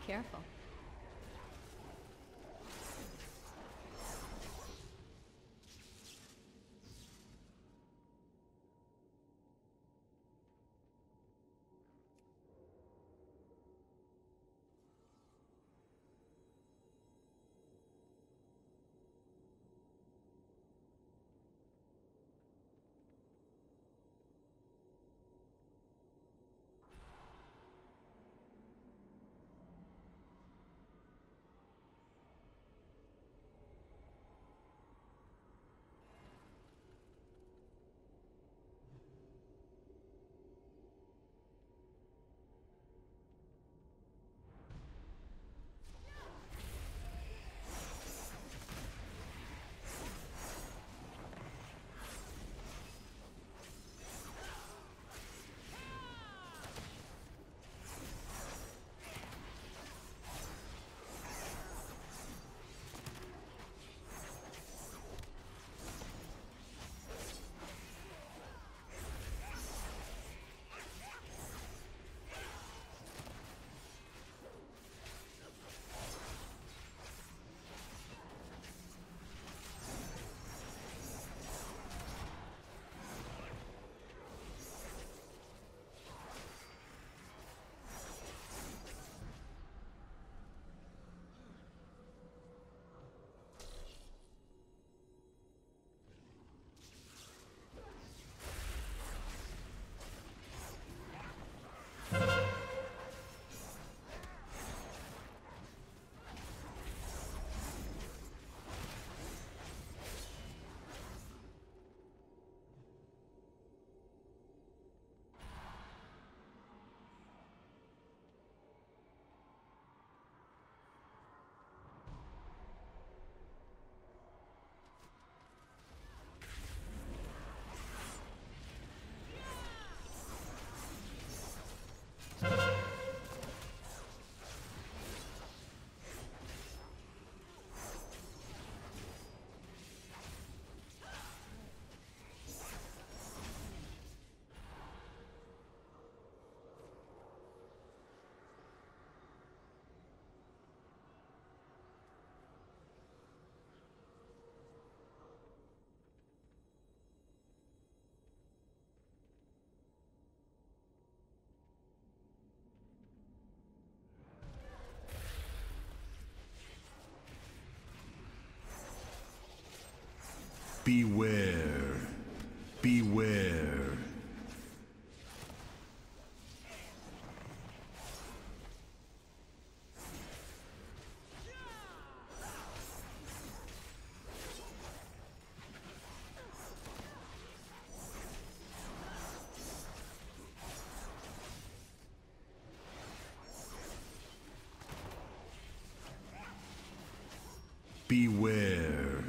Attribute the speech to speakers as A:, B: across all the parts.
A: Careful.
B: Beware. Beware. Beware.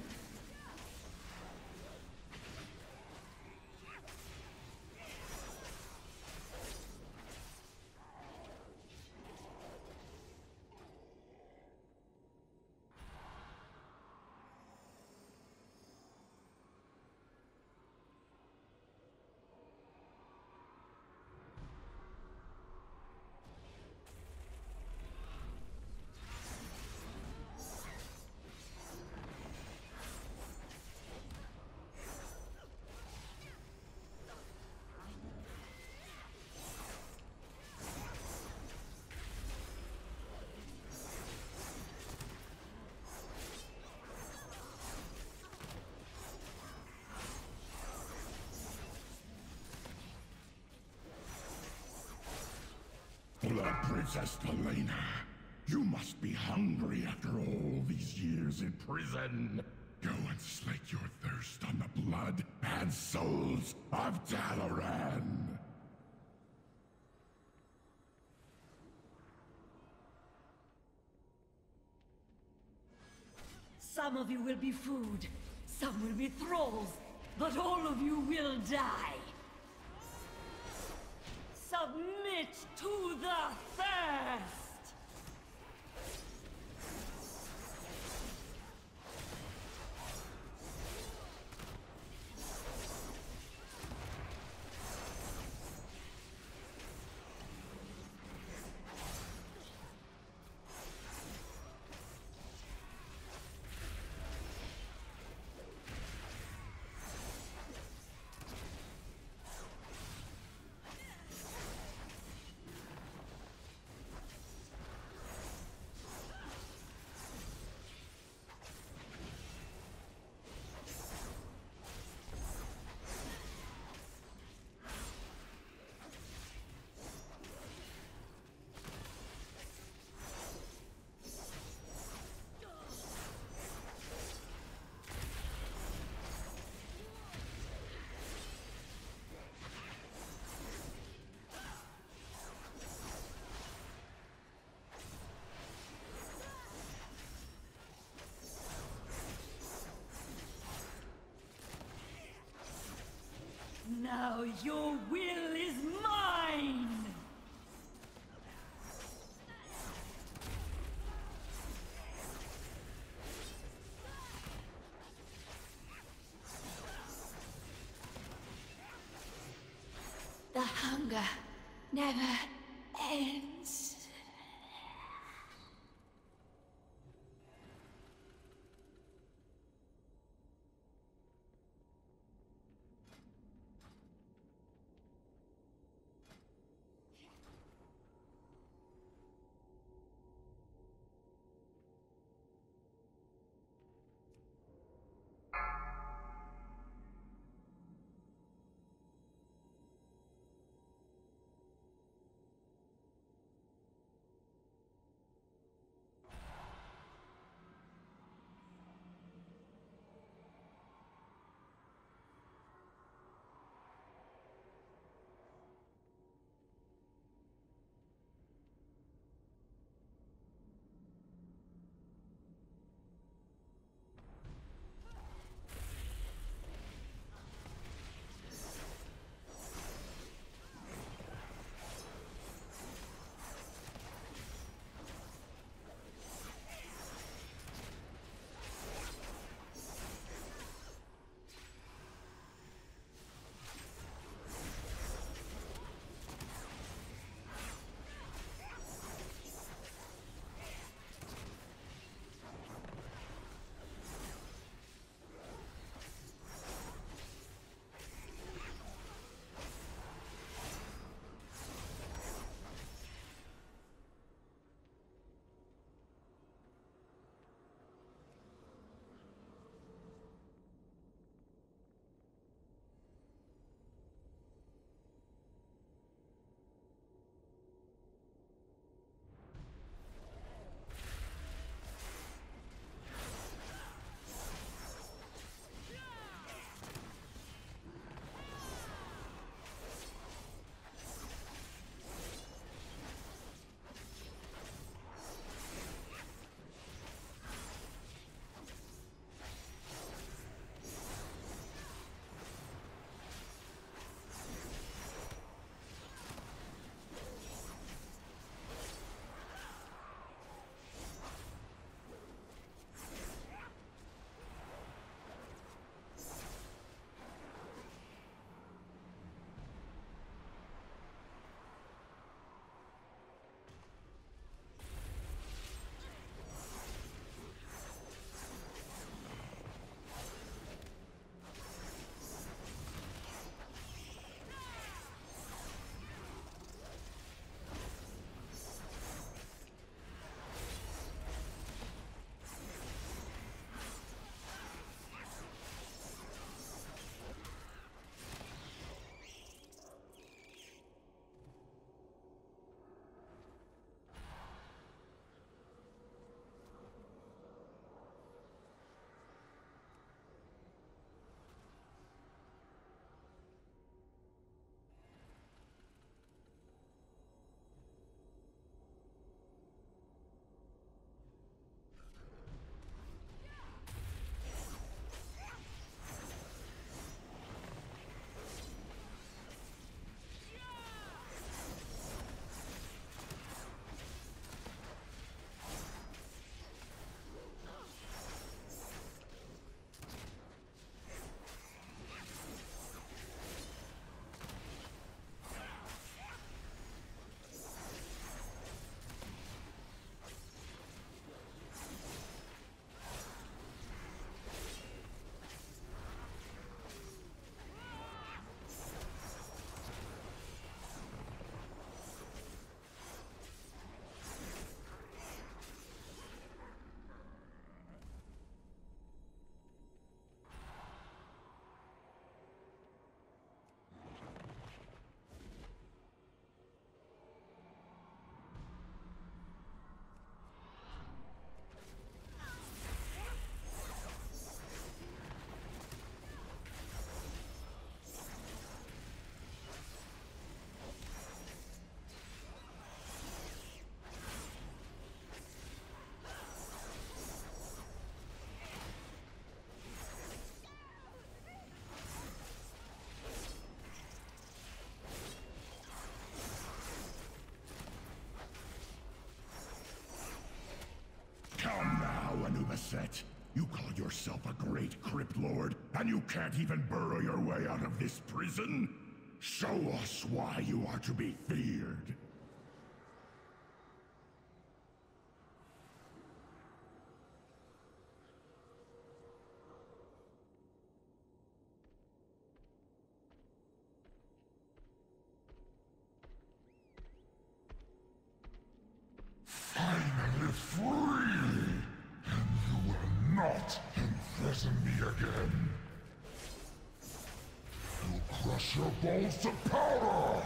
C: Blood Princess Helena, you must be hungry after all these years in prison. Go and slake your thirst on the blood and souls of Dalaran.
D: Some of you will be food, some will be thralls, but all of you will die. Submit to the thirst! Now your will is mine! The hunger never ends.
C: upset. You call yourself a great Crypt Lord, and you can't even burrow your way out of this prison? Show us why you are to be feared. Finally free! And you will not imprison me again. You'll crush your bones to powder!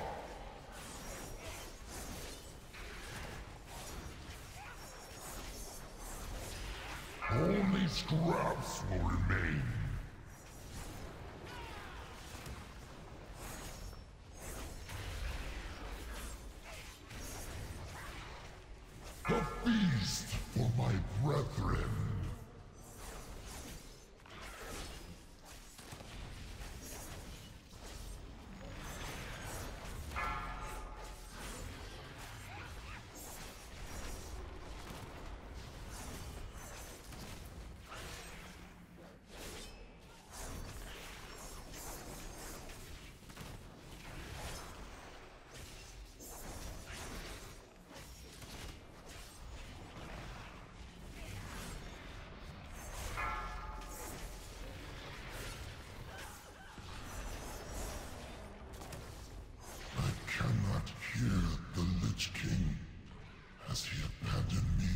C: Only scraps will remain. A feast for my brethren. Hear the Lich King. Has he abandoned me?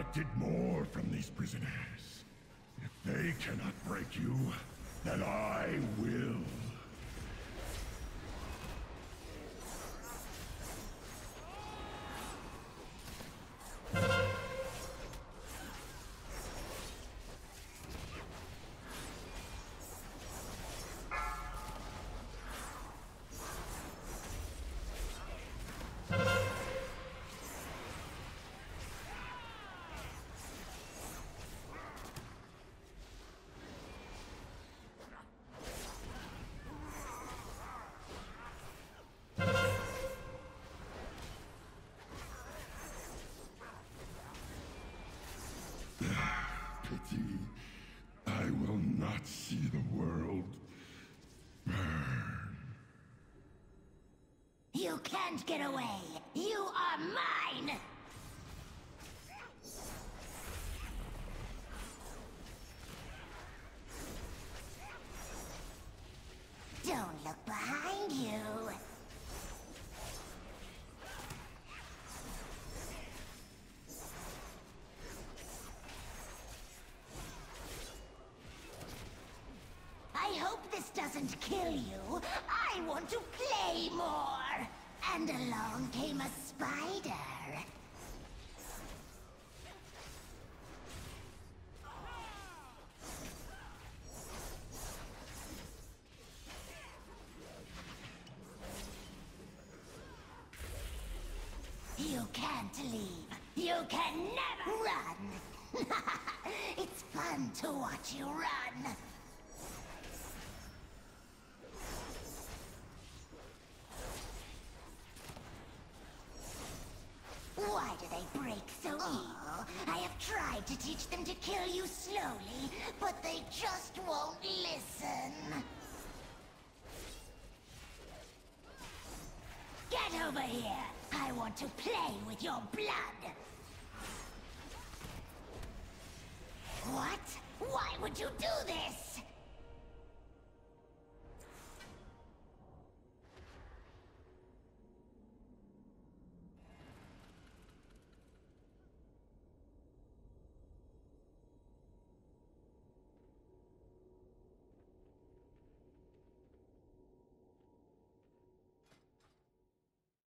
C: expected more from these prisoners. If they cannot break you, then I will. Pity. I will not see the world burn.
A: You can't get away. You are mine! Don't look behind you. I hope this doesn't kill you. I want to play more. And along came a spider. You can't leave. You can never run. It's fun to watch you run. Why do they break so easily? I have tried to teach them to kill you slowly, but they just won't listen. Get over here! I want to play with your blood! What? Why would you do this?